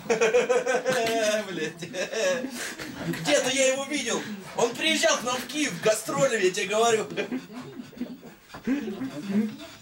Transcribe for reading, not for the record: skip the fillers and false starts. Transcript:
Блядь. Где-то я его видел. Он приезжал к нам в Киев, гастроли, я тебе говорю.